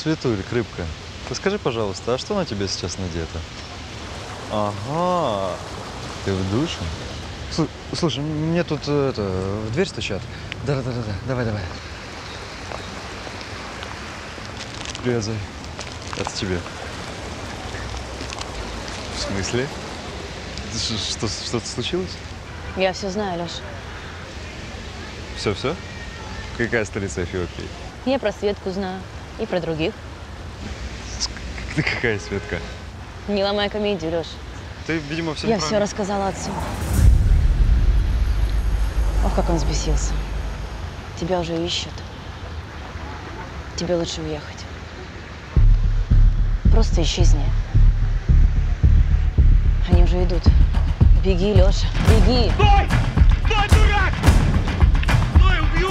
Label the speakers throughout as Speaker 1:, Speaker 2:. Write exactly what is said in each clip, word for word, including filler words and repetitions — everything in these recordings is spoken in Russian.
Speaker 1: Светуль, рыбка, ты скажи, пожалуйста, а что на тебе сейчас надето? Ага, ты в душе?
Speaker 2: Слушай, слушай, мне тут это, в дверь стучат. Да-да-да-да, давай-давай.
Speaker 1: Привет, Зай. Это тебе. В смысле? Что, что-то случилось?
Speaker 3: Я все знаю, Леш.
Speaker 1: Все-все? Какая столица Эфиопии?
Speaker 3: Я про Светку знаю. И про других.
Speaker 1: Ты какая, Светка?
Speaker 3: Не ломай комедию, Леш.
Speaker 1: Ты, видимо, все
Speaker 3: Я все рассказала отцу. Ох, как он взбесился. Тебя уже ищут. Тебе лучше уехать. Просто исчезни. Они уже идут. Беги, Леша, беги!
Speaker 4: Стой! Стой, дурак! Стой, убью!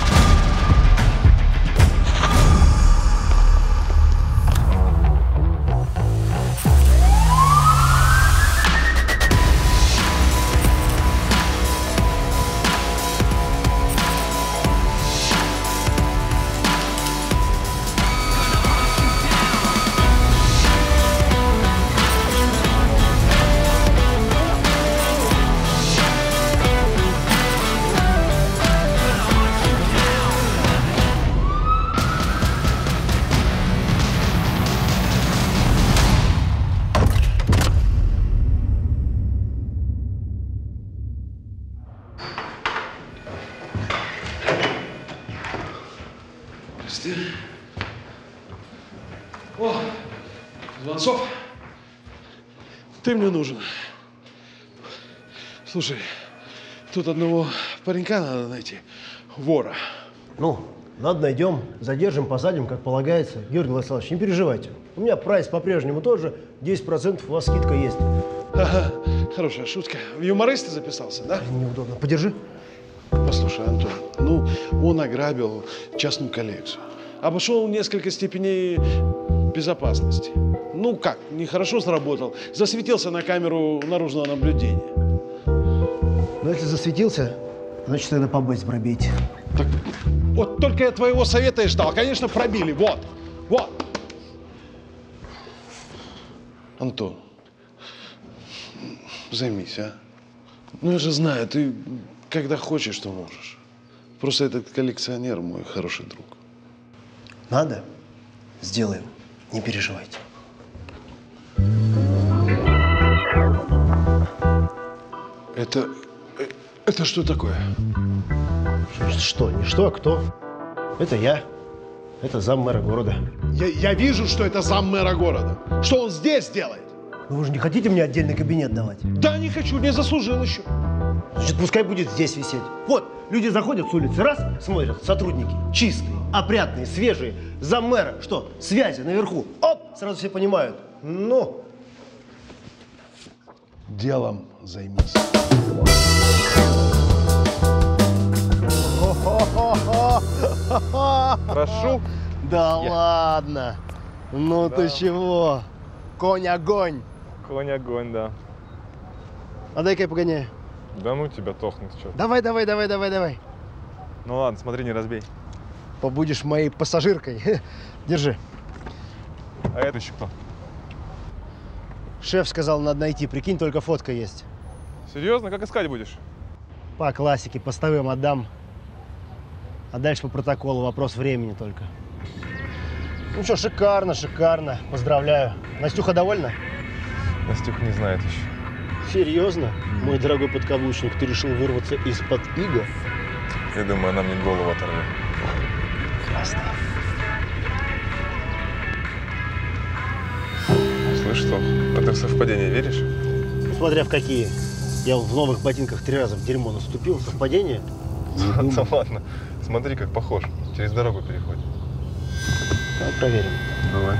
Speaker 5: О, Звонцов, ты мне нужен. Слушай, тут одного паренька надо найти, вора.
Speaker 6: Ну, надо найдем, задержим, посадим, как полагается. Георгий Владиславович, не переживайте. У меня прайс по-прежнему тот же, десять процентов у вас скидка есть.
Speaker 5: Ага, хорошая шутка. В юмористы записался, да?
Speaker 6: Неудобно. Подержи.
Speaker 5: Послушай, Антон, ну, он ограбил частную коллекцию. Обошел несколько степеней безопасности. Ну как, нехорошо сработал. Засветился на камеру наружного наблюдения.
Speaker 6: Но если засветился, значит, надо побыть пробить.
Speaker 5: Так, вот только я твоего совета и ждал. Конечно, пробили. Вот, вот. Антон, займись, а? Ну, я же знаю, ты когда хочешь, то можешь. Просто этот коллекционер мой хороший друг.
Speaker 6: Надо? Сделаем. Не переживайте.
Speaker 5: Это, это что такое?
Speaker 6: Что? Не что, а кто? Это я. Это заммэра города.
Speaker 5: Я, я вижу, что это заммэра города. Что он здесь делает?
Speaker 6: Ну вы же не хотите мне отдельный кабинет давать?
Speaker 5: Да, не хочу, не заслужил еще.
Speaker 6: Значит, пускай будет здесь висеть. Вот, люди заходят с улицы, раз, смотрят, сотрудники чистые, опрятные, свежие. Заммэра, что, связи наверху, оп, сразу все понимают. Ну.
Speaker 5: Делом займись.
Speaker 7: Прошу.
Speaker 6: Да
Speaker 7: Я.
Speaker 6: ладно. Ну
Speaker 7: Да.
Speaker 6: ты чего? Конь огонь.
Speaker 7: Конь огонь, да.
Speaker 6: А дай-ка я погоняю.
Speaker 7: Да ну тебя тохнуть, что.
Speaker 6: Давай, давай, давай, давай, давай.
Speaker 7: Ну ладно, смотри, не разбей.
Speaker 6: Побудешь моей пассажиркой. Держи.
Speaker 7: А это еще кто?
Speaker 6: Шеф сказал, надо найти. Прикинь, только фотка есть.
Speaker 7: Серьезно? Как искать будешь?
Speaker 6: По классике, постовым отдам. А дальше по протоколу, вопрос времени только. Ну что, шикарно, шикарно. Поздравляю. Настюха довольна?
Speaker 7: Настюха не знает еще.
Speaker 6: Серьезно? Мой дорогой подкаблучник, ты решил вырваться из-под иго?
Speaker 7: Я думаю, она мне голову оторвет.
Speaker 6: Классно.
Speaker 7: Слышь, что? А ты в совпадение веришь?
Speaker 6: Ну, смотря в какие. Я в новых ботинках три раза в дерьмо наступил. Совпадение?
Speaker 7: Да ладно. Смотри, как похож. Через дорогу переходит.
Speaker 6: Давай проверим.
Speaker 7: Давай.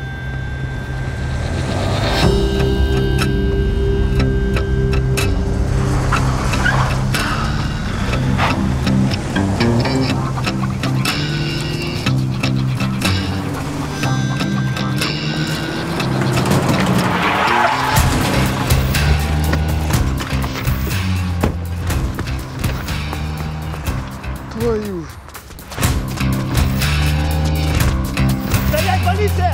Speaker 5: Твою ж.
Speaker 6: Стоять, полиция!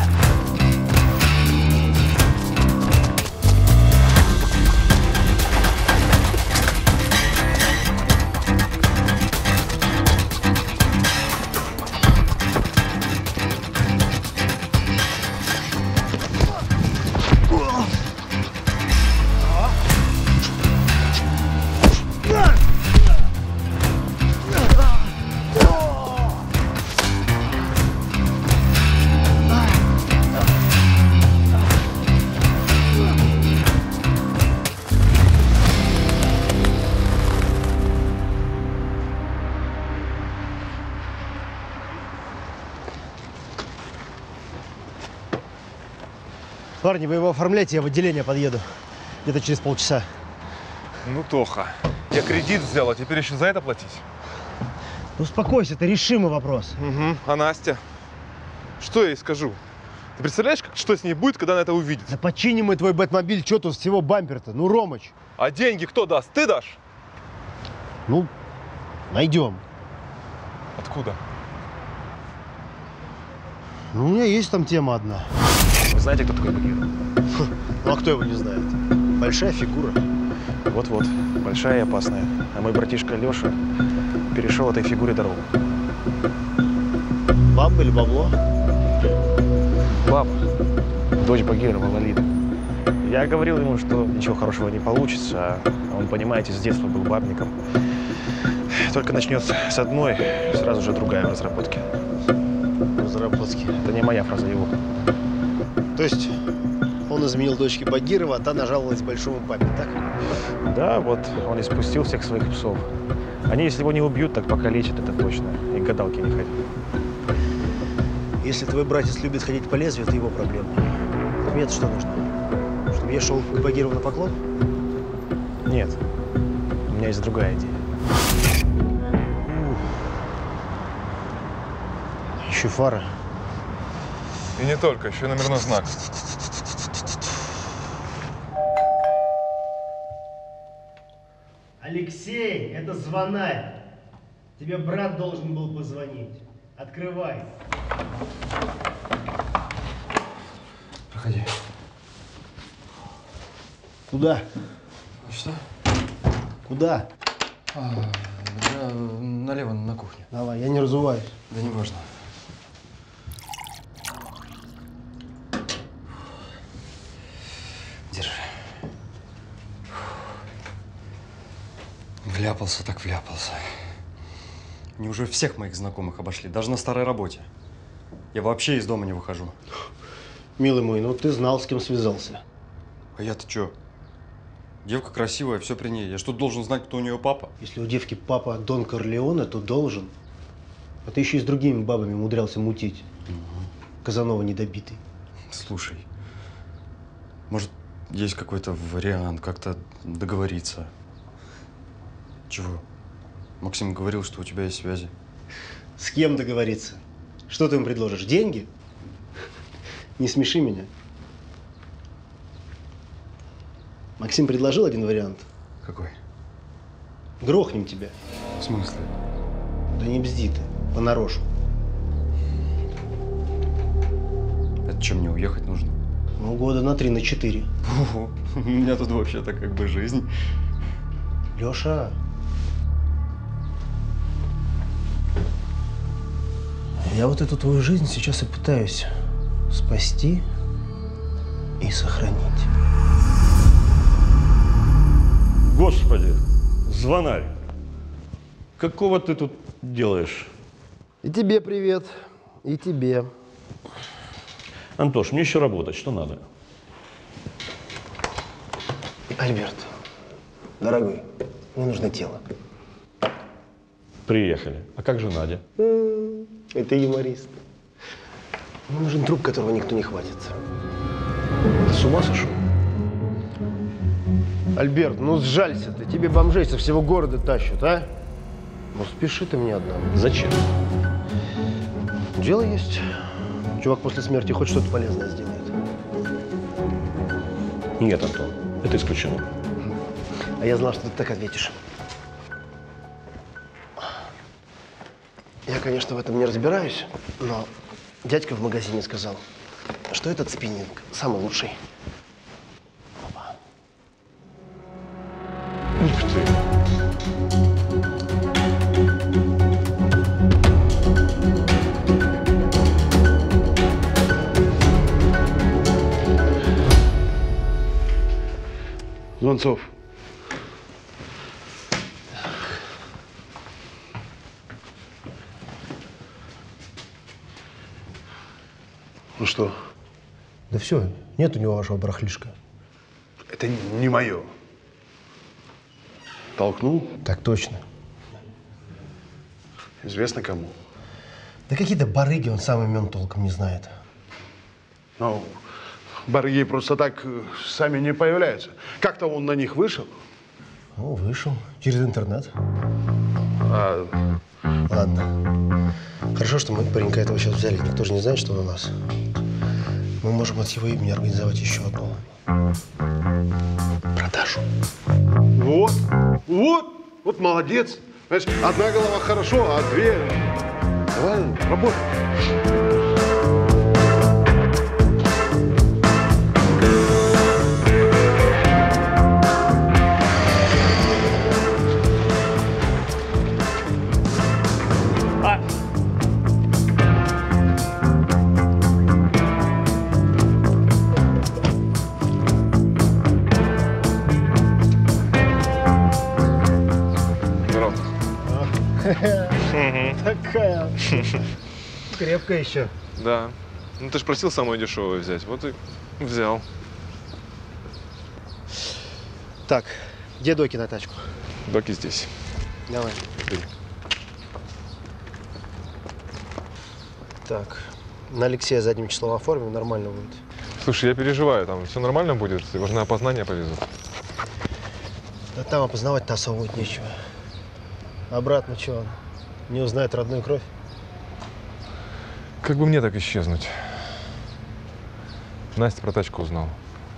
Speaker 6: Парни, вы его оформляйте, я в отделение подъеду. Где-то через полчаса.
Speaker 7: Ну, Тоха, я кредит взял, а теперь еще за это платить?
Speaker 6: Ну, успокойся, это решимый вопрос.
Speaker 7: Угу. А Настя? Что я ей скажу? Ты представляешь, как, что с ней будет, когда она это увидит?
Speaker 6: Да починим мы твой бэтмобиль, что тут всего бампер-то? Ну, Ромыч.
Speaker 7: А деньги кто даст? Ты дашь?
Speaker 6: Ну, найдем.
Speaker 7: Откуда?
Speaker 6: Ну, у меня есть там тема одна.
Speaker 8: Вы знаете, кто такой Багиров?
Speaker 6: Ну, а кто его не знает? Большая фигура.
Speaker 8: Вот-вот, большая и опасная. А мой братишка Леша перешел этой фигуре дорогу.
Speaker 6: Баба или бабло?
Speaker 8: Баба, дочь Багирова, Лолита. Я говорил ему, что ничего хорошего не получится, а он, понимаете, с детства был бабником. Только начнется с одной, сразу же другая в разработке.
Speaker 6: Разработки.
Speaker 8: Это не моя фраза, его.
Speaker 6: То есть он изменил дочке Багирова, а та нажаловалась большому папе, так?
Speaker 8: Да, вот он и спустил всех своих псов. Они, если его не убьют, так покалечат, это точно. И к гадалке не ходят.
Speaker 6: Если твой братец любит ходить по лезвию, это его проблема. Мне-то что нужно? Чтобы я шел к Багирову на поклон?
Speaker 8: Нет, у меня есть другая идея.
Speaker 6: Еще фара.
Speaker 7: И не только, еще и номерной знак.
Speaker 6: Алексей, это звонарь. Тебе брат должен был позвонить. Открывай.
Speaker 2: Проходи.
Speaker 6: Куда?
Speaker 2: Что?
Speaker 6: Куда?
Speaker 2: А, да, налево, на кухню.
Speaker 6: Давай, я не разуваюсь.
Speaker 2: Да не важно. Держи. Вляпался так вляпался. Они уже всех моих знакомых обошли, даже на старой работе. Я вообще из дома не выхожу.
Speaker 6: Милый мой, ну ты знал, с кем связался.
Speaker 2: А я-то чё? Девка красивая, все при ней. Я что, должен знать, кто у нее папа?
Speaker 6: Если у девки папа Дон Корлеоне, то должен. А ты еще и с другими бабами умудрялся мутить. Угу. Казанова недобитый.
Speaker 2: Слушай, может, есть какой-то вариант, как-то договориться? Чего? Максим говорил, что у тебя есть связи.
Speaker 6: С кем договориться? Что ты им предложишь? Деньги? Не смеши меня. Максим предложил один вариант.
Speaker 2: Какой?
Speaker 6: Грохнем тебя.
Speaker 2: В смысле?
Speaker 6: Да не бзди ты, понарошку.
Speaker 2: Это что, мне уехать нужно?
Speaker 6: Ну, года на три, на четыре.
Speaker 2: Ого, у меня тут вообще-то как бы жизнь.
Speaker 6: Леша. Я вот эту твою жизнь сейчас и пытаюсь спасти и сохранить.
Speaker 4: Господи, звонарь, какого ты тут делаешь?
Speaker 6: И тебе привет, и тебе.
Speaker 4: Антош, мне еще работать, что надо?
Speaker 6: Альберт, дорогой, мне нужно тело.
Speaker 4: Приехали. А как же Надя?
Speaker 6: Это юморист. Мне нужен труп, которого никто не хватится. Ты с ума сошел? Альберт, ну сжалься ты. Тебе бомжей со всего города тащат, а? Ну спеши ты мне одному.
Speaker 4: Зачем?
Speaker 6: Дело есть. Чувак после смерти хоть что-то полезное сделает.
Speaker 4: Нет, Антон, это исключено.
Speaker 6: А я знал, что ты так ответишь. Я, конечно, в этом не разбираюсь, но дядька в магазине сказал, что этот спиннинг самый лучший. Опа.
Speaker 4: Ух ты!
Speaker 5: Звонцов. Ну что?
Speaker 6: Да все, нет у него вашего барахлишка.
Speaker 5: Это не мое. Толкнул?
Speaker 6: Так точно.
Speaker 5: Известно кому.
Speaker 6: Да какие-то барыги, он сам имен толком не знает.
Speaker 5: Ну, Барыги просто так э, сами не появляются. Как-то он на них вышел.
Speaker 6: Ну, вышел. Через интернет.
Speaker 7: А,
Speaker 6: Ладно. Хорошо, что мы паренька этого сейчас взяли. Никто же не знает, что он у нас. Мы можем от его имени организовать еще одну продажу.
Speaker 5: Вот, вот, вот молодец. Знаешь, одна голова хорошо, а две... Давай, работай.
Speaker 7: здорово.
Speaker 6: Такая крепкая еще.
Speaker 7: Да. Ну ты же просил самую дешевую взять, вот и взял.
Speaker 6: Так, где доки на тачку?
Speaker 7: Доки здесь.
Speaker 6: Давай.
Speaker 7: Бери.
Speaker 6: Так, на Алексея задним числом оформим, нормально будет.
Speaker 7: Слушай, я переживаю, там все нормально будет, его же на опознание повезут.
Speaker 6: Да там опознавать-то особо будет нечего. Обратно что он? Не узнает родную кровь?
Speaker 7: Как бы мне так исчезнуть? Настя про тачку узнала.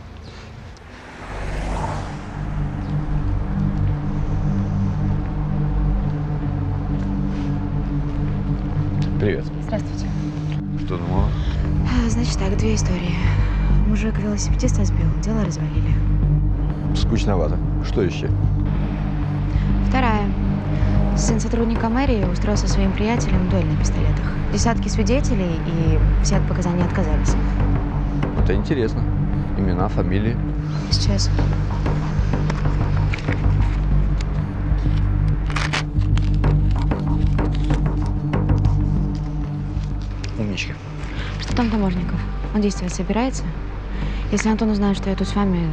Speaker 4: Привет.
Speaker 3: Здравствуйте.
Speaker 4: Что думала?
Speaker 3: А, Значит так, две истории. Мужик велосипедиста сбил, дело развалили.
Speaker 4: Скучновато. Что еще?
Speaker 3: Вторая. Сын сотрудника мэрии устроил со своим приятелем дуэль на пистолетах. Десятки свидетелей, и все от показаний отказались.
Speaker 1: Это интересно. Имена, фамилии.
Speaker 3: Сейчас.
Speaker 1: Умничка.
Speaker 3: Что там таможников? Он действовать собирается? Если Антон узнает, что я тут с вами...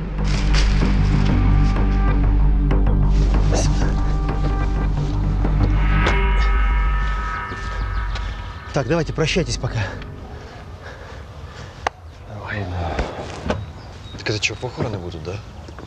Speaker 6: Так, давайте, прощайтесь пока.
Speaker 2: Давай. Так это что, похороны будут, да?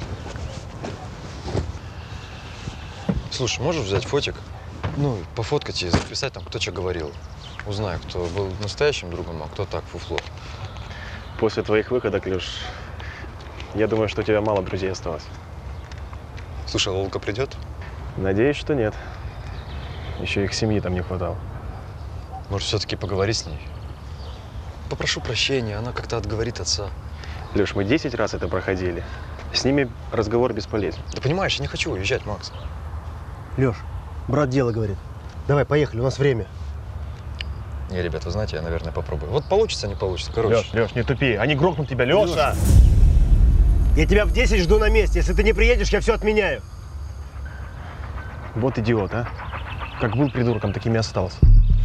Speaker 2: Слушай, можешь взять фотик? Ну, пофоткать и записать там, кто что говорил. Узнаю, кто был настоящим другом, а кто так, фуфло.
Speaker 8: После твоих выходок, Леш, я думаю, что у тебя мало друзей осталось.
Speaker 2: Слушай, а Лолка придет?
Speaker 8: Надеюсь, что нет. Еще их семьи там не хватало.
Speaker 2: Может, все-таки поговори с ней? Попрошу прощения, она как-то отговорит отца.
Speaker 8: Леш, мы десять раз это проходили. С ними разговор бесполезен.
Speaker 2: Да понимаешь, я не хочу уезжать, Макс.
Speaker 6: Леш, брат дело говорит. Давай, поехали, у нас время.
Speaker 2: Не, ребят, вы знаете, я, наверное, попробую. Вот получится, не получится. Короче.
Speaker 8: Леш, Леш, не тупи. Они грохнут тебя, Леша!
Speaker 6: Я тебя в десять жду на месте. Если ты не приедешь, я все отменяю.
Speaker 8: Вот идиот, а. Как был придурком, таким и остался.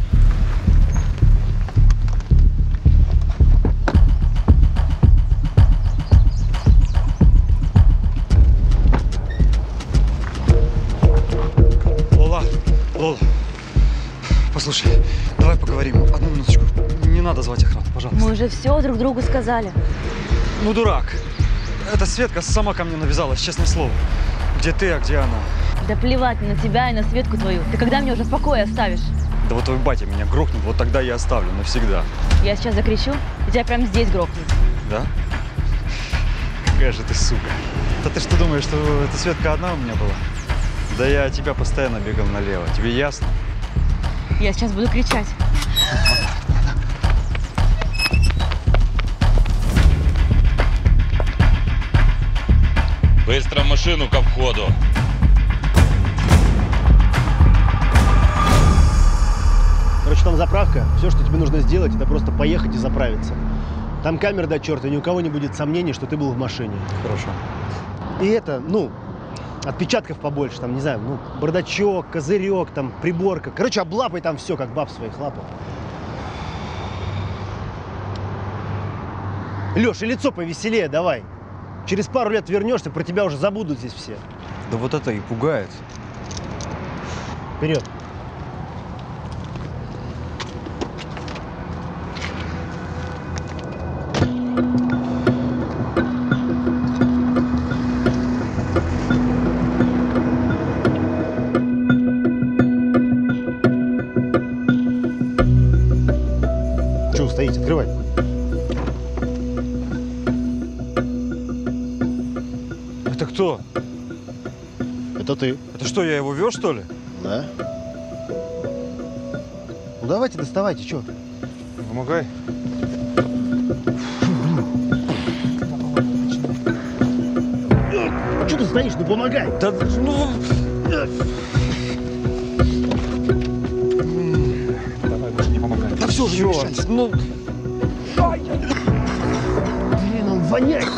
Speaker 2: Лола, Лола, послушай, давай поговорим. Одну минуточку. Не надо звать охрану, пожалуйста.
Speaker 3: Мы уже все друг другу сказали.
Speaker 2: Ну, дурак. Эта Светка сама ко мне навязалась, честное слово. Где ты, а где она?
Speaker 3: Да плевать мне на тебя и на Светку твою. Ты когда меня уже в покое оставишь?
Speaker 2: Да вот твой батя меня грохнет, вот тогда я оставлю навсегда.
Speaker 3: Я сейчас закричу, и тебя прямо здесь грохнут.
Speaker 2: Да? Какая же ты сука. Да ты что думаешь, что эта Светка одна у меня была? Да я от тебя постоянно бегал налево. Тебе ясно?
Speaker 3: Я сейчас буду кричать.
Speaker 9: Быстро машину ко входу.
Speaker 6: Короче, там заправка. Все, что тебе нужно сделать, это просто поехать и заправиться. Там камера до черта, ни у кого не будет сомнений, что ты был в машине.
Speaker 2: Хорошо.
Speaker 6: И это, ну, отпечатков побольше, там, не знаю, ну, бардачок, козырек, там, приборка. Короче, облапай там все, как баб в своих лапах. Леш, и лицо повеселее давай. Через пару лет вернешься, про тебя уже забудут здесь все.
Speaker 2: Да вот это и пугает.
Speaker 6: Вперед.
Speaker 2: Это кто?
Speaker 6: Это ты.
Speaker 2: Это что, я его вез, что ли?
Speaker 6: Да. Ну давайте, доставайте, что?
Speaker 2: Помогай.
Speaker 6: Что ты стоишь? Ну помогай!
Speaker 2: Да, ну...
Speaker 7: Давай, больше не помогай.
Speaker 6: Да все же, не мешайся.
Speaker 2: Ну...
Speaker 6: Блин, он воняет!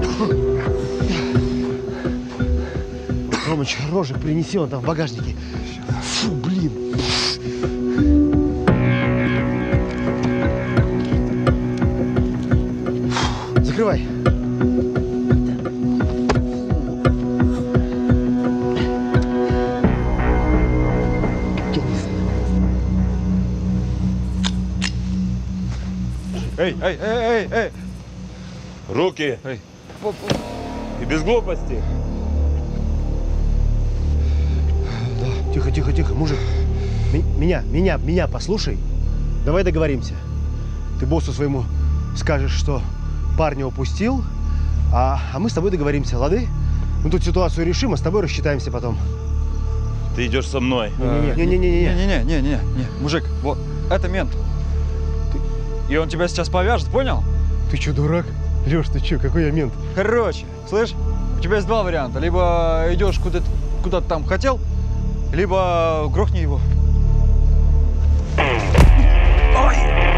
Speaker 6: Ромыч, рожек принеси, он там в багажнике. Фу, блин. Закрывай.
Speaker 2: Эй, эй, эй, эй, эй!
Speaker 9: Руки!
Speaker 2: Эй.
Speaker 9: И без глупости!
Speaker 6: Тихо, тихо, тихо, мужик. Ми- меня, меня, меня послушай. Давай договоримся. Ты боссу своему скажешь, что парня упустил, а, а мы с тобой договоримся, лады? Мы тут ситуацию решим, а с тобой рассчитаемся потом.
Speaker 9: Ты идешь со мной.
Speaker 6: Не-не-не-не-не.
Speaker 2: Не-не-не-не-не. Мужик, вот, это мент. И он тебя сейчас повяжет, понял?
Speaker 6: Ты что, дурак? Леш, ты что, какой я мент?
Speaker 2: Короче, слышь, у тебя есть два варианта. Либо идешь куда-то куда ты там хотел, либо грохни его.
Speaker 9: Ой!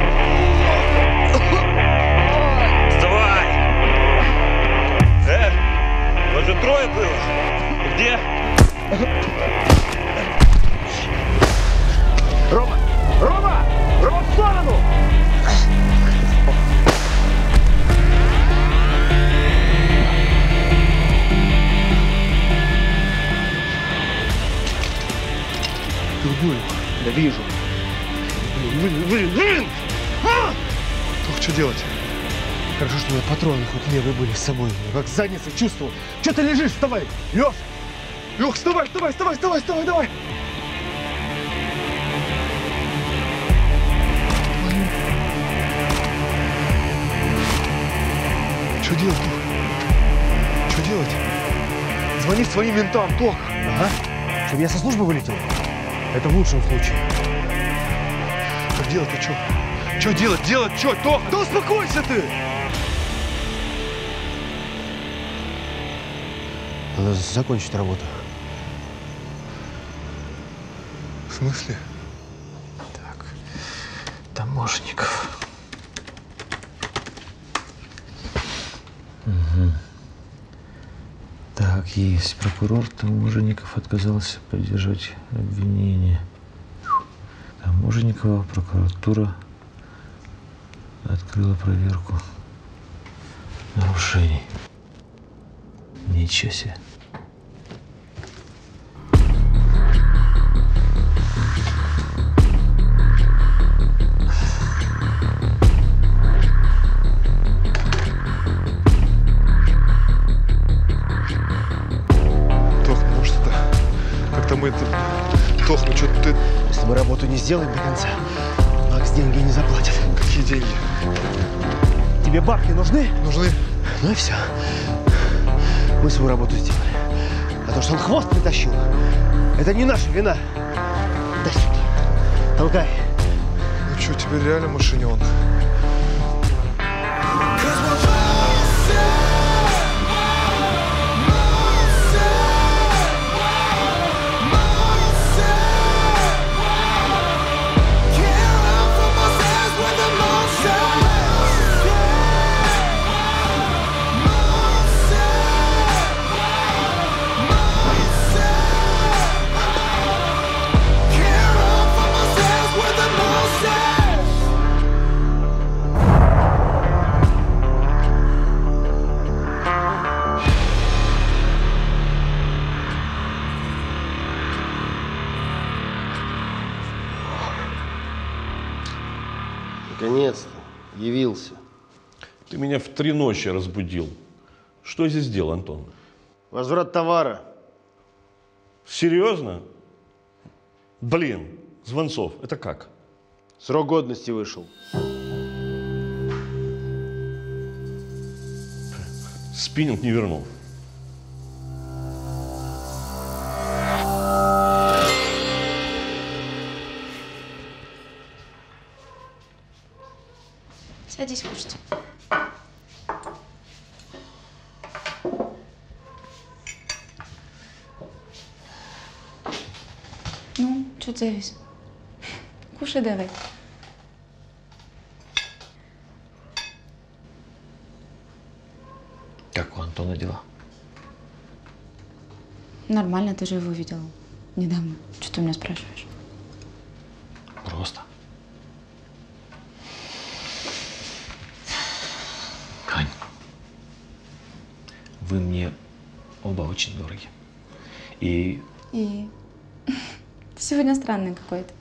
Speaker 9: Вставай! Э, вас же трое было. Где?
Speaker 6: Рома! Рома! Рома, в сторону! Ты убил его? Да вижу. Блин, блин, блин! А!
Speaker 7: Ох, что делать?
Speaker 6: Хорошо, что у меня патроны хоть левые были с собой. Я как задницу чувствовал. Че ты лежишь? Вставай! Лёш!
Speaker 7: Лех, вставай, вставай, вставай, вставай, вставай, давай! Что делать, Тох? Что делать? Звони своим ментам, Тох!
Speaker 6: Ага. Чтобы я со службы вылетел? Это в лучшем случае.
Speaker 7: Как делать-то, что? Что делать? Делать что? Тох, да успокойся ты!
Speaker 6: Надо закончить работу.
Speaker 7: В смысле?
Speaker 1: Так, таможенников. Угу. Так, есть. Прокурор Таможенников отказался поддержать обвинение. Таможенникова прокуратура открыла проверку нарушений. Ничего себе.
Speaker 7: Тох, ну может это... Как-то мы это... Тох, ну что ты...
Speaker 6: Если мы работу не сделаем до конца, Макс деньги не заплатит.
Speaker 7: Какие деньги?
Speaker 6: Тебе бабки нужны?
Speaker 7: Нужны?
Speaker 6: Ну и все. Мы свою работу сделали. А то, что он хвост притащил, это не наша вина. Дай сюда. Толкай.
Speaker 7: Ну что, теперь реально машинён?
Speaker 6: Наконец-то явился.
Speaker 10: Ты меня в три ночи разбудил. Что я здесь делал, Антон?
Speaker 6: Возврат товара.
Speaker 10: Серьезно? Блин, Звонцов, это как?
Speaker 6: Срок годности вышел.
Speaker 10: Спиннинг не вернул.
Speaker 3: Садись кушать. Ну, что ты завис? Кушай давай.
Speaker 1: Как у Антона дела?
Speaker 3: Нормально, ты же его видела недавно. Что ты у меня спрашиваешь?
Speaker 1: Просто. Ань, вы мне оба очень дороги. И
Speaker 3: И ты сегодня странный какой-то.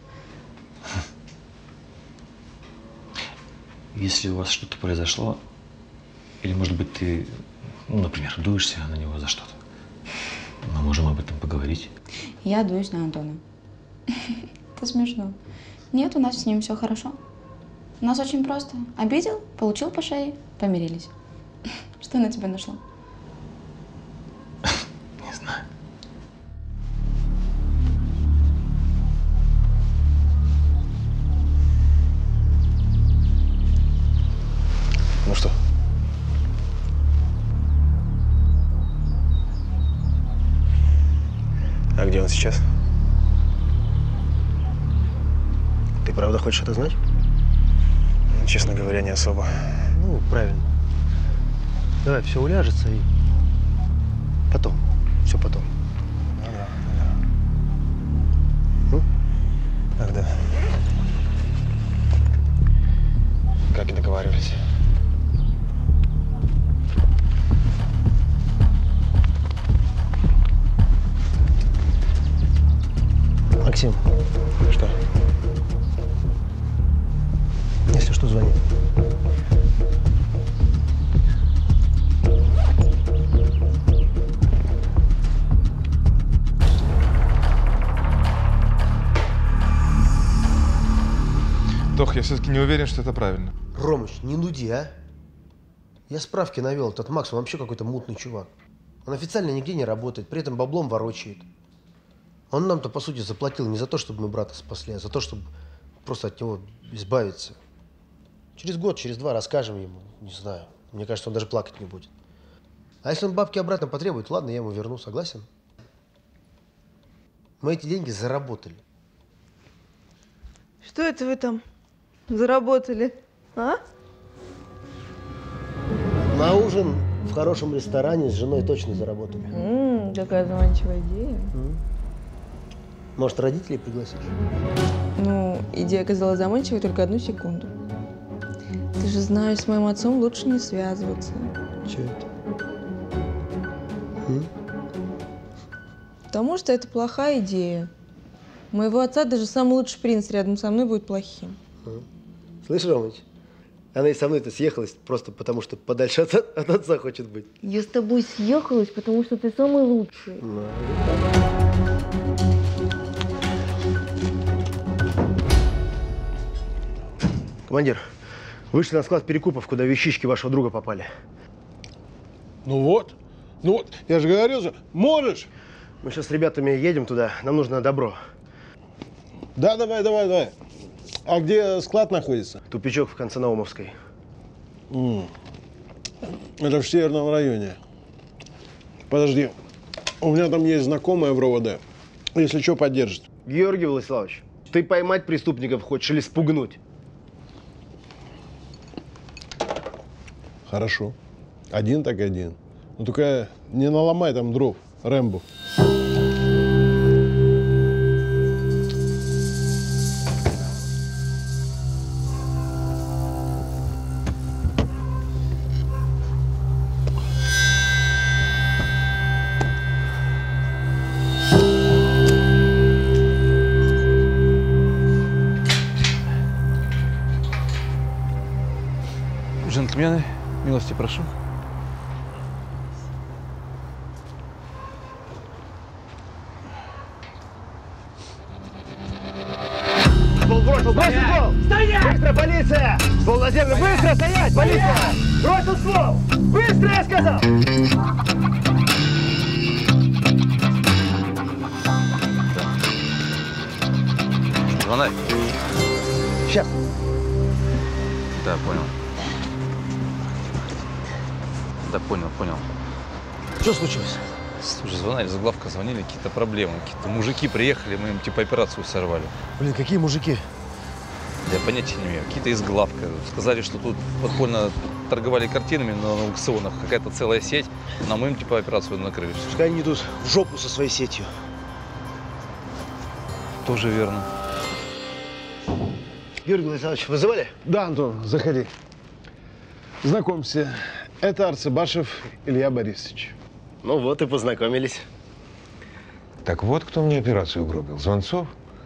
Speaker 1: если у вас что-то произошло, или, может быть, ты, ну, например, дуешься на него за что-то, мы можем об этом поговорить.
Speaker 3: Я дуюсь на Антона. Это смешно. Нет, у нас с ним все хорошо. У нас очень просто. Обидел, получил по шее, помирились. Что на тебя нашло?
Speaker 1: Не знаю.
Speaker 8: Ну что? А где он сейчас? Ты правда хочешь это знать? Честно говоря, не особо.
Speaker 6: Ну, правильно. Давай, все уляжется и потом. Все потом.
Speaker 8: Ну да, ну да.
Speaker 6: Ну?
Speaker 8: Ах, да. Как и договаривались.
Speaker 6: Максим,
Speaker 8: Что?
Speaker 6: если что, звони.
Speaker 7: Тох, я все-таки не уверен, что это правильно.
Speaker 6: Ромыч, не нуди, а? Я справки навел. Этот Макс, он вообще какой-то мутный чувак. Он официально нигде не работает, при этом баблом ворочает. Он нам-то, по сути, заплатил не за то, чтобы мы брата спасли, а за то, чтобы просто от него избавиться. Через год, через два расскажем ему, не знаю. Мне кажется, он даже плакать не будет. А если он бабки обратно потребует, ладно, я ему верну, согласен? Мы эти деньги заработали.
Speaker 11: Что это вы там заработали, а?
Speaker 6: На ужин в хорошем ресторане с женой точно заработали.
Speaker 11: Ммм, какая заманчивая идея.
Speaker 6: Может, родителей пригласишь?
Speaker 11: Ну, идея оказалась заманчивой только одну секунду. Ты же знаешь, с моим отцом лучше не связываться.
Speaker 6: Че это? М?
Speaker 11: Потому что это плохая идея. У моего отца даже самый лучший принц рядом со мной будет плохим.
Speaker 6: Слышь, Ромыч, она и со мной-то съехалась просто потому, что подальше от, от отца хочет быть.
Speaker 11: Я с тобой съехалась, потому что ты самый лучший.
Speaker 6: Ну, командир, вышли на склад перекупов, куда вещички вашего друга попали.
Speaker 5: Ну вот, ну вот, я же говорил же, можешь.
Speaker 6: Мы сейчас с ребятами едем туда, нам нужно добро.
Speaker 5: Да, давай, давай, давай. А где склад находится?
Speaker 6: Тупичок в конце Наумовской.
Speaker 5: М. Это в Северном районе. Подожди, у меня там есть знакомая в РОВД. Если что, поддержит.
Speaker 6: Георгий Владиславович, ты поймать преступников хочешь или спугнуть?
Speaker 5: Хорошо. Один так один. Ну только не наломай там дров, Рэмбо.
Speaker 2: Джентльмены, милости прошу.
Speaker 6: Ствол бросил! Бросил ствол! Стоять! Быстро, полиция! Ствол на землю! Быстро стоять! Полиция! Бросил ствол! Быстро! Быстрее сказал!
Speaker 12: Звонарь.
Speaker 6: Сейчас.
Speaker 12: Да, понял. Да, понял, понял.
Speaker 6: Что случилось?
Speaker 12: Слушай, звонарь, из главка звонили, какие-то проблемы. Какие-то мужики приехали, мы им типа операцию сорвали.
Speaker 6: Блин, какие мужики?
Speaker 12: Я понятия не имею. Какие-то из главка. Сказали, что тут подпольно торговали картинами на аукционах. Какая-то целая сеть. Но мы им типа операцию накрыли.
Speaker 6: Пускай они идут в жопу со своей сетью.
Speaker 12: Тоже верно.
Speaker 6: Юрий Владимирович, вызывали?
Speaker 5: Да, Антон, заходи. Знакомься, это Арцебашев Илья Борисович.
Speaker 6: Ну вот и познакомились.
Speaker 4: Так вот, кто мне операцию угробил? Звонцов?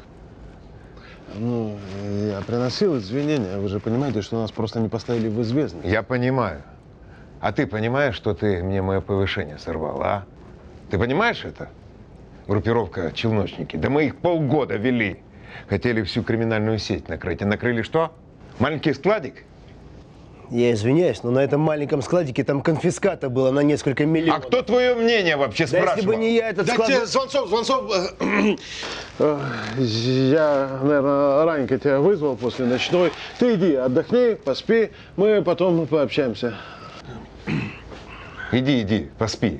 Speaker 5: Ну, я приносил извинения. Вы же понимаете, что нас просто не поставили в известность.
Speaker 4: Я понимаю. А ты понимаешь, что ты мне мое повышение сорвал, а? Ты понимаешь это? Группировка «Челночники». Да мы их полгода вели. Хотели всю криминальную сеть накрыть. А накрыли что? Маленький складик?
Speaker 6: Я извиняюсь, но на этом маленьком складике там конфиската было на несколько миллионов.
Speaker 4: А кто твое мнение вообще
Speaker 6: да
Speaker 4: спрашивал?
Speaker 6: если бы не я, этот
Speaker 5: Да
Speaker 6: склад...
Speaker 5: тебе, Звонцов, Звонцов, я, наверное, раненько тебя вызвал после ночной. Ты иди, отдохни, поспи, мы потом пообщаемся.
Speaker 4: Иди, иди, поспи.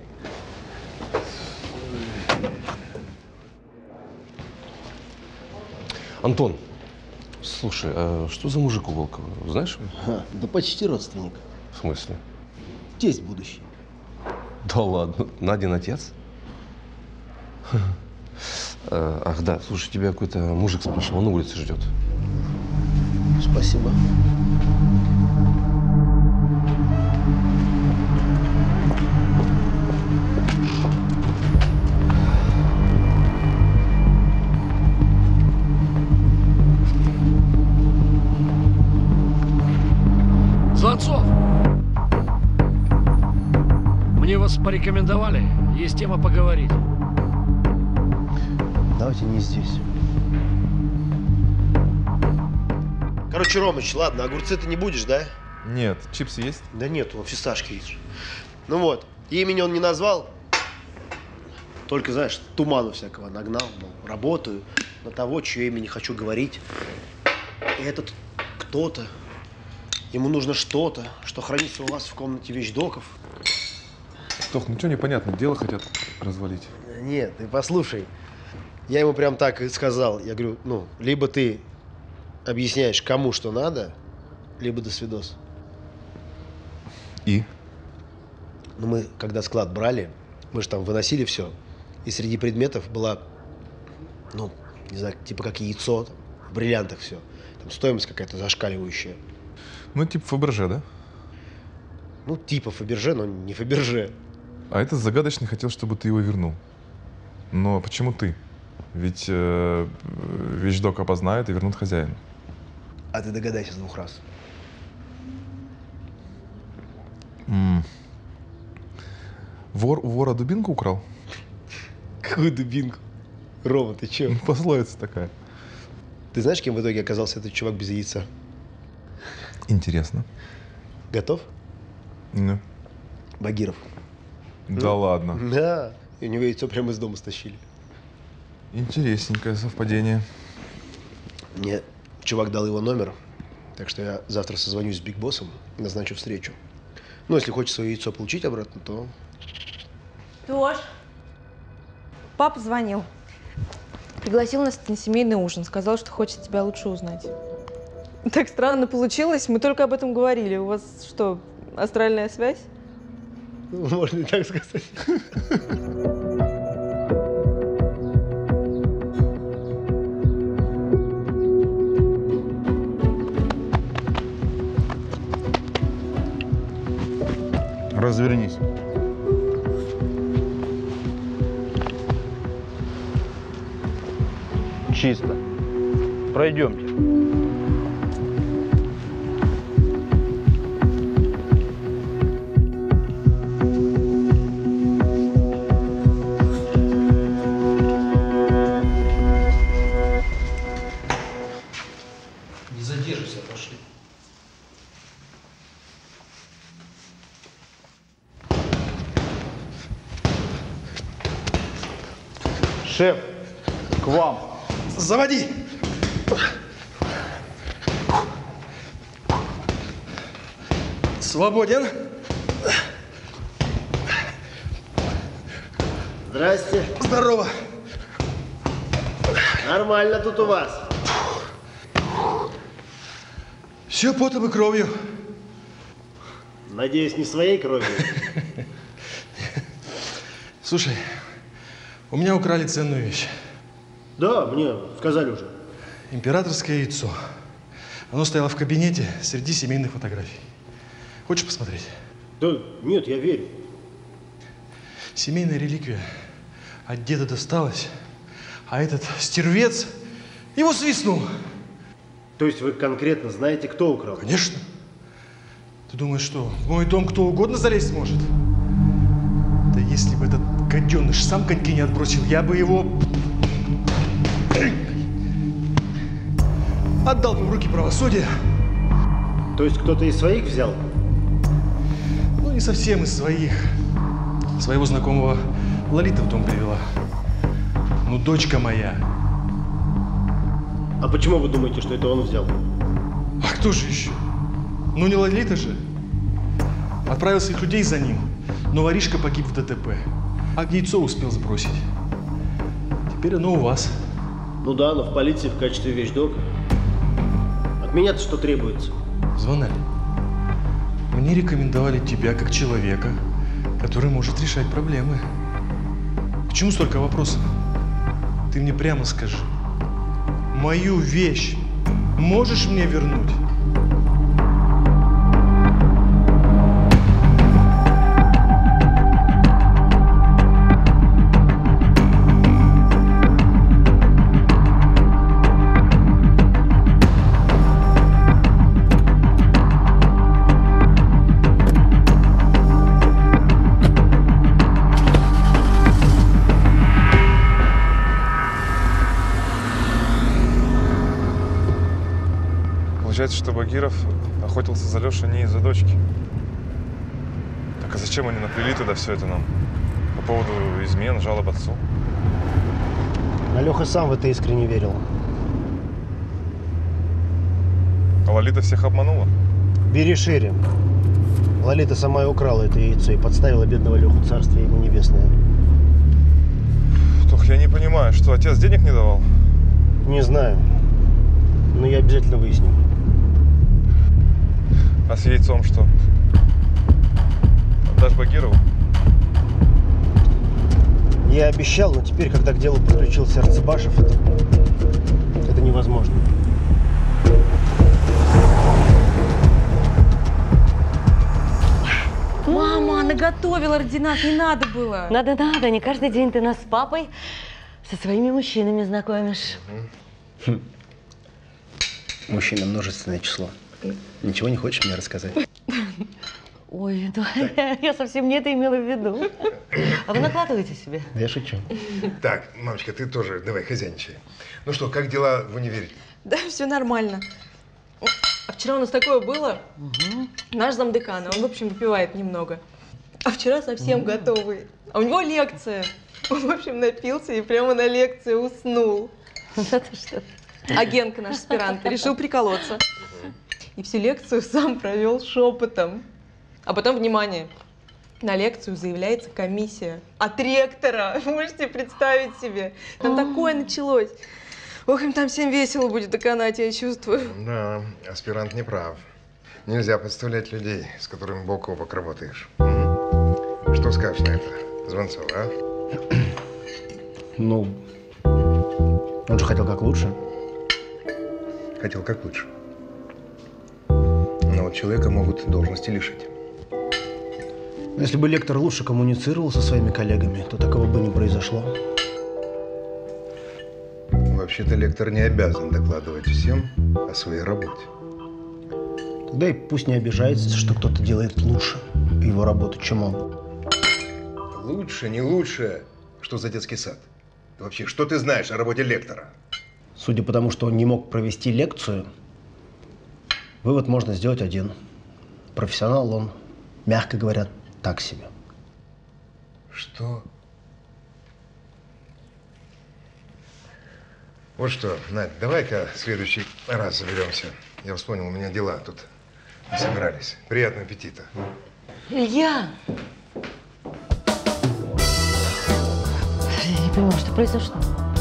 Speaker 10: Антон, слушай, а что за мужик у Волкова? Знаешь?
Speaker 6: Ха, да почти родственник.
Speaker 10: В смысле?
Speaker 6: Тесть будущий.
Speaker 10: Да ладно, Надин отец? А, ах да, слушай, тебя какой-то мужик спрашивал, он на улице ждет.
Speaker 6: Спасибо.
Speaker 13: Звонцов! Мне вас порекомендовали, есть тема поговорить.
Speaker 6: Давайте не здесь. Короче, Ромыч, ладно, огурцы ты не будешь, да?
Speaker 7: Нет. Чипсы есть?
Speaker 6: Да нет, он фисташки есть. Ну вот, имени он не назвал. Только, знаешь, туману всякого нагнал. Мол, работаю на того, чье имя не хочу говорить. И этот кто-то, ему нужно что-то, что хранится у вас в комнате вещдоков.
Speaker 7: Тох, ну что непонятно, дело хотят развалить.
Speaker 6: Нет, ты послушай. Я ему прям так и сказал. Я говорю, ну, либо ты объясняешь, кому что надо, либо до свидос.
Speaker 7: И?
Speaker 6: Ну, мы, когда склад брали, мы же там выносили все. И среди предметов была, ну, не знаю, типа как яйцо, там, в бриллиантах все. Там стоимость какая-то зашкаливающая.
Speaker 7: Ну, типа Фаберже, да?
Speaker 6: Ну, типа Фаберже, но не Фаберже.
Speaker 7: А этот загадочный хотел, чтобы ты его вернул. Но почему ты? Ведь э, вещдок опознает и вернут хозяину.
Speaker 6: А ты догадайся с двух раз.
Speaker 7: М. Вор у вора дубинку украл?
Speaker 6: Какую дубинку? Рома, ты че?
Speaker 7: Ну, пословица такая.
Speaker 6: Ты знаешь, кем в итоге оказался этот чувак без яйца?
Speaker 7: Интересно.
Speaker 6: Готов?
Speaker 7: Ну.
Speaker 6: Багиров.
Speaker 7: Да
Speaker 6: Ну,
Speaker 7: ладно.
Speaker 6: Да. И у него яйцо прямо из дома стащили.
Speaker 7: Интересненькое совпадение.
Speaker 6: Мне чувак дал его номер, так что я завтра созвонюсь с Биг Боссом и назначу встречу. Ну, если хочешь свое яйцо получить обратно, то…
Speaker 11: Тош, папа звонил. Пригласил нас на семейный ужин. Сказал, что хочет тебя лучше узнать. Так странно получилось. Мы только об этом говорили. У вас что, астральная связь?
Speaker 6: Можно и так сказать.
Speaker 2: Развернись. Чисто. Пройдемте.
Speaker 13: Не задерживайся, пошли.
Speaker 6: Шеф, к вам.
Speaker 14: Заводи! Свободен.
Speaker 6: Здрасте.
Speaker 14: Здорово.
Speaker 6: Нормально тут у вас.
Speaker 14: Все потом и кровью.
Speaker 6: Надеюсь, не своей кровью.
Speaker 14: Слушай, у меня украли ценную вещь.
Speaker 6: Да, мне сказали уже.
Speaker 14: Императорское яйцо. Оно стояло в кабинете среди семейных фотографий. Хочешь посмотреть?
Speaker 6: Да нет, я верю.
Speaker 14: Семейная реликвия. От деда досталась, а этот стервец его свистнул.
Speaker 6: То есть вы конкретно знаете, кто украл?
Speaker 14: Конечно. Ты думаешь, что в мой дом кто угодно залезть может? Да если бы этот гаденыш сам коньки не отбросил, я бы его отдал бы в руки правосудия.
Speaker 6: То есть кто-то из своих взял?
Speaker 14: Ну, не совсем из своих. Своего знакомого Лолита в дом привела. Ну, дочка моя.
Speaker 6: А почему вы думаете, что это он взял?
Speaker 14: А кто же еще? Ну, не Лолита же. Отправил своих людей за ним, но воришка погиб в ДТП. А яйцо успел сбросить. Теперь оно у вас.
Speaker 6: Ну да, но в полиции в качестве вещдока. От меня-то что требуется?
Speaker 14: Звонарь, мне рекомендовали тебя как человека, который может решать проблемы. Почему столько вопросов? Ты мне прямо скажи. Мою вещь можешь мне вернуть?
Speaker 7: Получается, что Багиров охотился за Лешей не из-за дочки. Так а зачем они наплели туда все это нам? По поводу измен, жалоб отцу?
Speaker 6: А Леха сам в это искренне верил.
Speaker 7: А Лолита всех обманула?
Speaker 6: Бери шире. Лолита сама и украла это яйцо и подставила бедного Леху, царствие ему небесное.
Speaker 7: Тох, я не понимаю, что отец денег не давал?
Speaker 6: Не знаю, но я обязательно выясню.
Speaker 7: А с яйцом что? Отдашь Багирову?
Speaker 6: Я обещал, но теперь, когда к делу подключился Арцебашев, это, это невозможно.
Speaker 11: Мама, она готовила ординат, не надо было.
Speaker 15: Надо-надо, не каждый день ты нас с папой со своими мужчинами знакомишь.
Speaker 6: Хм. Мужчина множественное число. Ничего не хочешь мне рассказать?
Speaker 15: Ой, ну, я совсем не это имела в виду. А вы накладываете себе?
Speaker 6: Я шучу.
Speaker 4: Так, мамочка, ты тоже давай хозяйничай. Ну что, как дела в универе?
Speaker 11: Да, все нормально. А вчера у нас такое было. Угу. Наш замдекана, он, в общем, выпивает немного. А вчера совсем угу. готовый. А у него лекция. Он, в общем, напился и прямо на лекции уснул.
Speaker 15: Это что?
Speaker 11: А Генка, наш аспирант, решил приколоться. И всю лекцию сам провел шепотом. А потом, внимание, на лекцию заявляется комиссия от ректора. Вы можете представить себе. Там такое началось. Ох, им там всем весело будет доконать, я чувствую.
Speaker 4: Да, аспирант не прав. Нельзя подставлять людей, с которыми бок о бок работаешь. Угу. Что скажешь на это, Звонцов, а?
Speaker 6: Ну, он же хотел как лучше.
Speaker 4: Хотел как лучше. Но вот человека могут должности лишить.
Speaker 6: Если бы лектор лучше коммуницировал со своими коллегами, то такого бы не произошло.
Speaker 4: Вообще-то лектор не обязан докладывать всем о своей работе.
Speaker 6: Тогда и пусть не обижается, что кто-то делает лучше его работу, чем он.
Speaker 4: Лучше, не лучше. Что за детский сад? Вообще, что ты знаешь о работе лектора?
Speaker 6: Судя по тому, что он не мог провести лекцию, вывод можно сделать один. Профессионал он, мягко говоря, так себе.
Speaker 4: Что? Вот что, Надь, давай-ка в следующий раз заберемся. Я вспомнил, у меня дела тут собирались. Приятного аппетита.
Speaker 15: Илья! Я не понимаю, что произошло.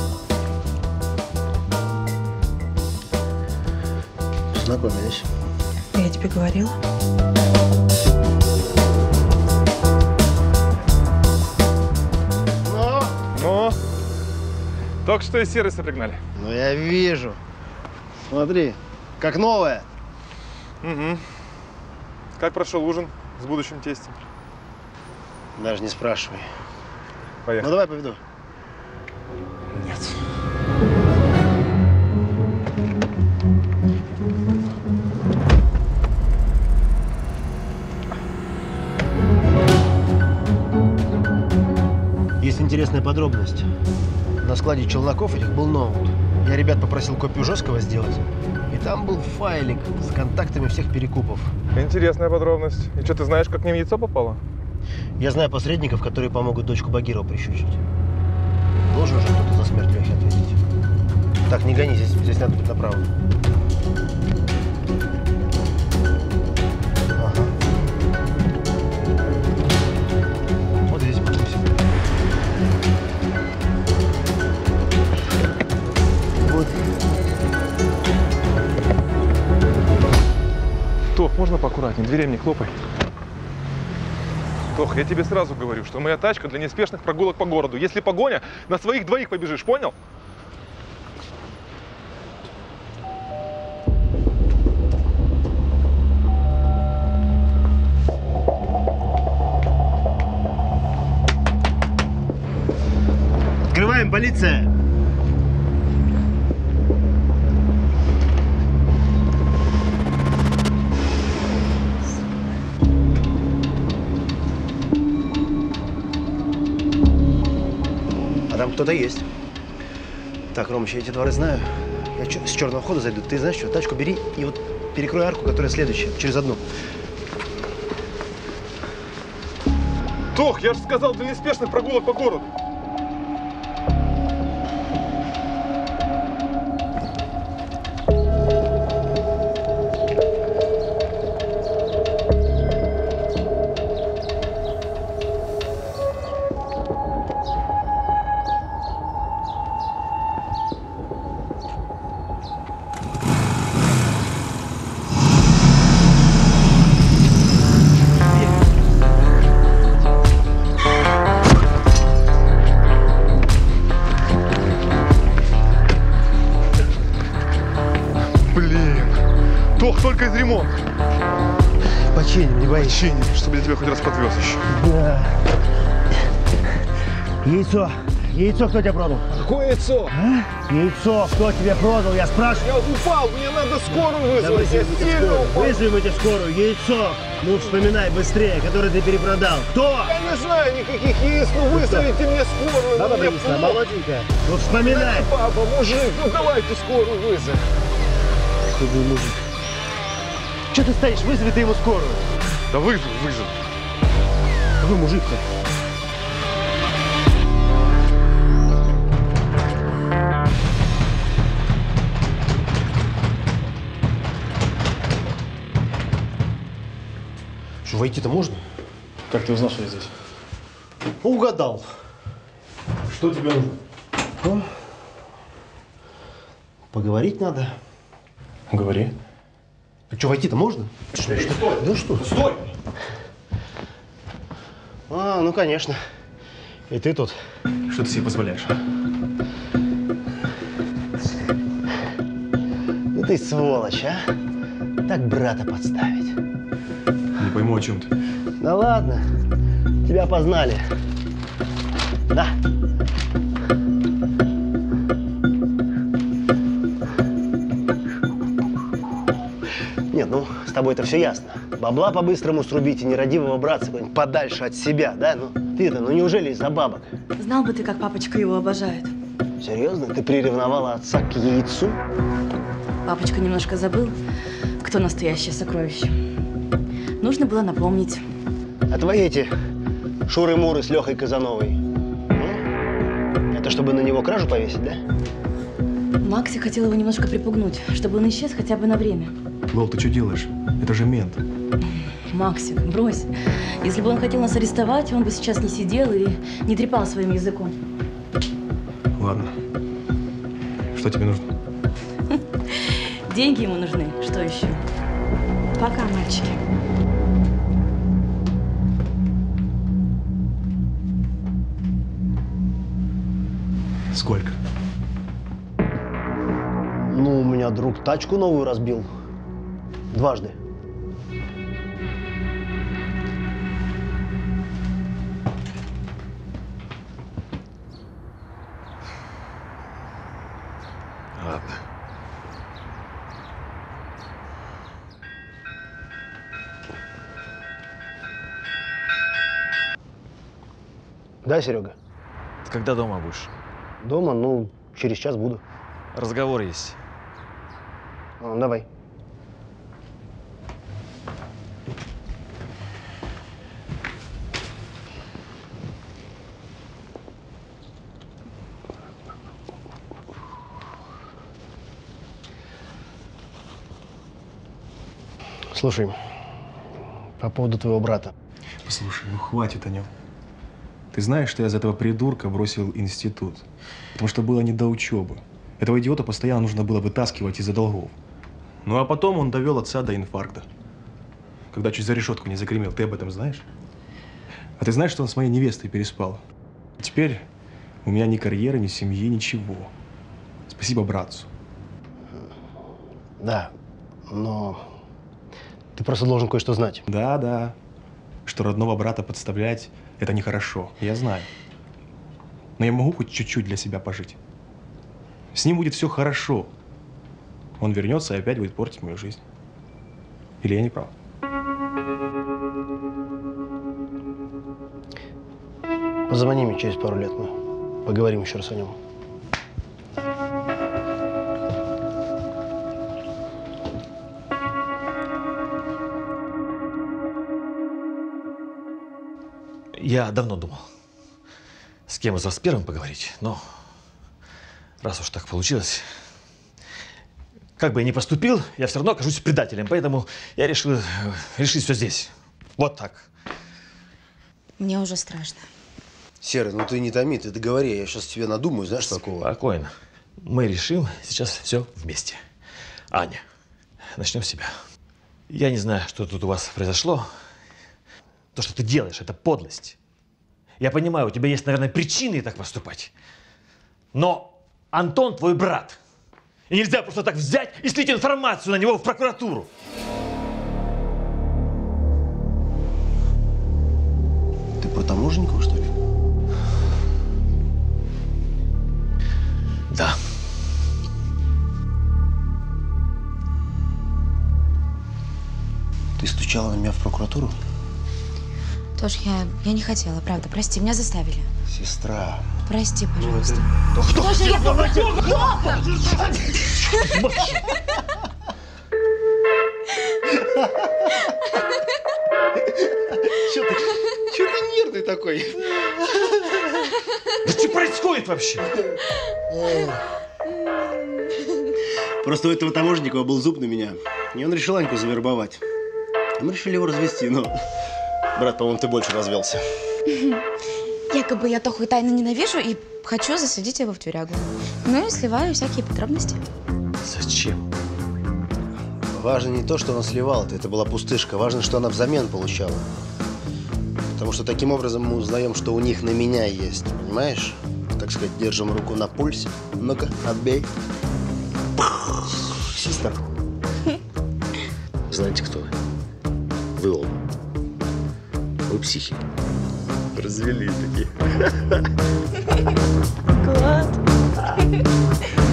Speaker 6: Знакомились.
Speaker 11: Я тебе говорила.
Speaker 6: Ну?
Speaker 7: Ну? Только что из сервиса пригнали.
Speaker 6: Ну, я вижу. Смотри, как новая.
Speaker 7: Угу. Как прошел ужин с будущим тестем?
Speaker 6: Даже не спрашивай.
Speaker 7: Поехали.
Speaker 6: Ну, давай поведу.
Speaker 7: Нет.
Speaker 6: Есть интересная подробность. На складе Челноков этих был ноут. Я ребят попросил копию жесткого сделать. И там был файлик с контактами всех перекупов.
Speaker 7: Интересная подробность. И что, ты знаешь, как к ним яйцо попало?
Speaker 6: Я знаю посредников, которые помогут дочку Багирова прищучить. Должен же кто-то за смерть Лехи ответить. Так, не гони, здесь, здесь надо быть направо. Ага. Вот здесь пустимся. Вот.
Speaker 7: Тох, можно поаккуратнее? Дверям не хлопай. Тох, я тебе сразу говорю, что моя тачка для неспешных прогулок по городу. Если погоня, на своих двоих побежишь, понял?
Speaker 6: Открываем, полиция! А там кто-то есть. Так, Ромыч, я эти дворы знаю. Я чё, с черного входа зайду. Ты знаешь что, тачку бери и вот перекрой арку, которая следующая, через одну.
Speaker 7: Тох, я же сказал, для неспешных прогулок по городу. Только из ремонта.
Speaker 6: Починим, не боись.
Speaker 7: Починим, чтобы я тебя хоть раз подвез еще.
Speaker 6: Да. Яйцо. Яйцо кто тебе продал?
Speaker 4: Какое яйцо?
Speaker 6: А? Яйцо. Кто тебе продал? Я спрашиваю.
Speaker 4: Я упал, мне надо скорую вызвать.
Speaker 6: Да,
Speaker 4: я сильно упал.
Speaker 6: Вызовите скорую. Яйцо. Ну, вспоминай быстрее, которое ты перепродал. Кто?
Speaker 4: Я не знаю никаких яиц, ну вызовите мне скорую.
Speaker 6: Баба
Speaker 4: мне
Speaker 6: принесла, молоденькая. Ну, вспоминай.
Speaker 4: Папа, мужик, ну давайте скорую вызови.
Speaker 6: Ты был мужик. Че ты стоишь? Вызови ты ему скорую.
Speaker 7: Да вызови, вызови.
Speaker 6: Какой мужик-то? Что, войти-то можно?
Speaker 14: Как ты узнал, что я здесь?
Speaker 6: Угадал.
Speaker 14: Что тебе нужно?
Speaker 6: Ну, поговорить надо.
Speaker 14: Говори.
Speaker 6: А что, войти-то можно?
Speaker 14: Стой,
Speaker 6: что?
Speaker 14: стой.
Speaker 6: Да что?
Speaker 14: Стой!
Speaker 6: А, ну конечно. И ты тут.
Speaker 14: Что ты себе позволяешь?
Speaker 6: Ну ты сволочь, а? Так брата подставить.
Speaker 14: Не пойму, о чем ты.
Speaker 6: Да ладно. Тебя познали. Да. Нет, ну, с тобой-то все ясно. Бабла по-быстрому срубить и нерадивого братца куда-нибудь подальше от себя, да? Ну, ты-то, ну неужели из-за бабок?
Speaker 11: Знал бы ты, как папочка его обожает.
Speaker 6: Серьезно? Ты приревновала отца к яйцу?
Speaker 11: Папочка немножко забыл, кто настоящее сокровище. Нужно было напомнить.
Speaker 6: А твои эти шуры-муры с Лехой Казановой? М? Это чтобы на него кражу повесить, да?
Speaker 15: Макси хотел его немножко припугнуть, чтобы он исчез хотя бы на время.
Speaker 14: Лол, ты что делаешь? Это же мент.
Speaker 15: Максик, брось. Если бы он хотел нас арестовать, он бы сейчас не сидел и не трепал своим языком.
Speaker 14: Ладно. Что тебе нужно?
Speaker 15: Деньги ему нужны. Что еще? Пока, мальчики.
Speaker 14: Сколько?
Speaker 6: Ну, у меня друг тачку новую разбил. Дважды.
Speaker 1: Ладно.
Speaker 6: Да, Серега?
Speaker 1: Ты когда дома будешь?
Speaker 6: Дома, ну, через час буду.
Speaker 1: Разговор есть.
Speaker 6: А, давай. Слушай, по поводу твоего брата.
Speaker 14: Послушай, ну хватит о нем. Ты знаешь, что я из этого придурка бросил институт? Потому что было не до учебы. Этого идиота постоянно нужно было вытаскивать из-за долгов. Ну а потом он довел отца до инфаркта. Когда чуть за решетку не загремел. Ты об этом знаешь? А ты знаешь, что он с моей невестой переспал? Теперь у меня ни карьеры, ни семьи, ничего. Спасибо братцу.
Speaker 6: Да, но ты просто должен кое-что знать.
Speaker 14: Да, да. Что родного брата подставлять – это нехорошо. Я знаю. Но я могу хоть чуть-чуть для себя пожить. С ним будет все хорошо. Он вернется и опять будет портить мою жизнь. Или я не прав?
Speaker 6: Позвони мне через пару лет, мы поговорим еще раз о нем.
Speaker 1: Я давно думал, с кем из вас первым поговорить, но раз уж так получилось, как бы я ни поступил, я все равно окажусь предателем, поэтому я решил решить все здесь. Вот так.
Speaker 3: Мне уже страшно.
Speaker 6: Серый, ну ты не томи, ты договори, я сейчас тебе надумаю, знаешь, такого.
Speaker 1: Спокойно. Мы решим сейчас все вместе. Аня, начнем с себя. Я не знаю, что тут у вас произошло. То, что ты делаешь, это подлость. Я понимаю, у тебя есть, наверное, причины так поступать. Но Антон твой брат. И нельзя просто так взять и слить информацию на него в прокуратуру.
Speaker 6: Ты про Таможенникова, что ли?
Speaker 1: Да.
Speaker 6: Ты стучала на меня в прокуратуру?
Speaker 3: Тош, я, я не хотела, правда. Прости, меня заставили.
Speaker 6: Сестра.
Speaker 3: Прости, пожалуйста.
Speaker 6: Ну, это...
Speaker 3: Тоша, я...
Speaker 6: Че ты, че ты нервный такой?
Speaker 1: Да что происходит вообще?
Speaker 6: Просто у этого Таможенникова был зуб на меня. И он решил Аньку завербовать. Мы решили его развести, но... Брат, по-моему, ты больше развелся.
Speaker 3: Якобы я Тоху и тайно ненавижу и хочу засадить его в тюрягу. Ну и сливаю всякие подробности.
Speaker 1: Зачем?
Speaker 6: Важно не то, что она сливала, это была пустышка. Важно, что она взамен получала. Потому что таким образом мы узнаем, что у них на меня есть. Понимаешь? Так сказать, держим руку на пульсе. Ну-ка, отбей. Сестра.
Speaker 16: Знаете, кто вы? Вы оба. Вы психи. Развели такие.
Speaker 15: Класс.